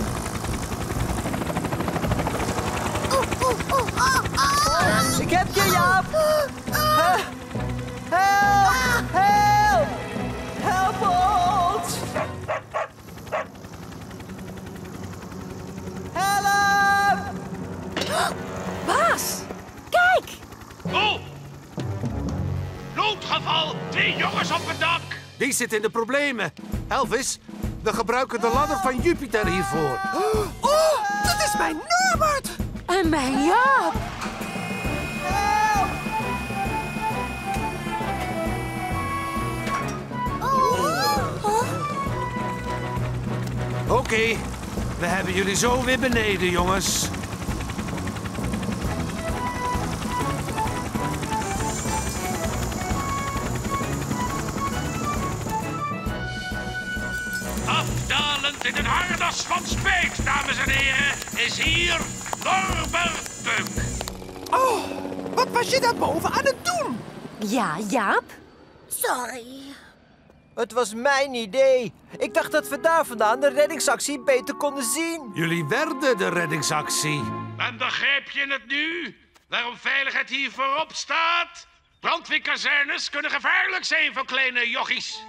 Oeh, oeh, oeh, ah, ah. Ik heb je, Jaap. Uh, help, help. Help ons. Help. Baas, kijk! Oh! Noodgeval! Twee jongens op het dak! Die zit in de problemen. Elvis, we gebruiken de ladder van Jupiter hiervoor. Oh, dat is mijn Norbert! En mijn Jaap! Oké, okay, we hebben jullie zo weer beneden, jongens. Afdalend in het harnas van Spijks, dames en heren, is hier Norbert Buk. Oh, wat was je daarboven aan het doen? Ja, Jaap? Sorry. Het was mijn idee. Ik dacht dat we daar vandaan de reddingsactie beter konden zien. Jullie werden de reddingsactie. En begrijp je het nu? Waarom veiligheid hier voorop staat? Brandweerkazernes kunnen gevaarlijk zijn voor kleine jochies.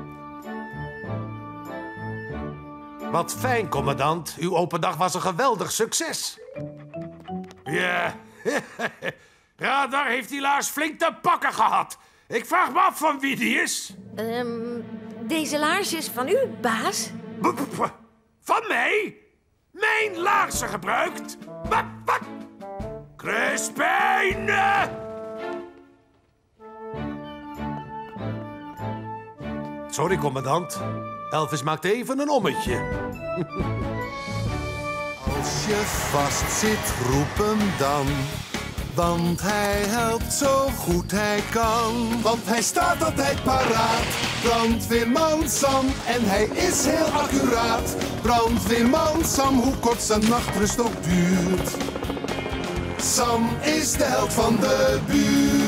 Wat fijn, commandant. Uw open dag was een geweldig succes. Ja, Radar heeft die laars flink te pakken gehad. Ik vraag me af van wie die is. Um, deze laars is van u, baas? Van mij? Mijn laarzen gebruikt? Wat? Wat? Crispijn! Sorry, commandant. Elvis maakt even een ommetje. Als je vastzit, roep hem dan. Want hij helpt zo goed hij kan. Want hij staat altijd paraat. Brandweerman Sam. En hij is heel accuraat. Brandweerman Sam, hoe kort zijn nachtrust ook duurt. Sam is de held van de buurt.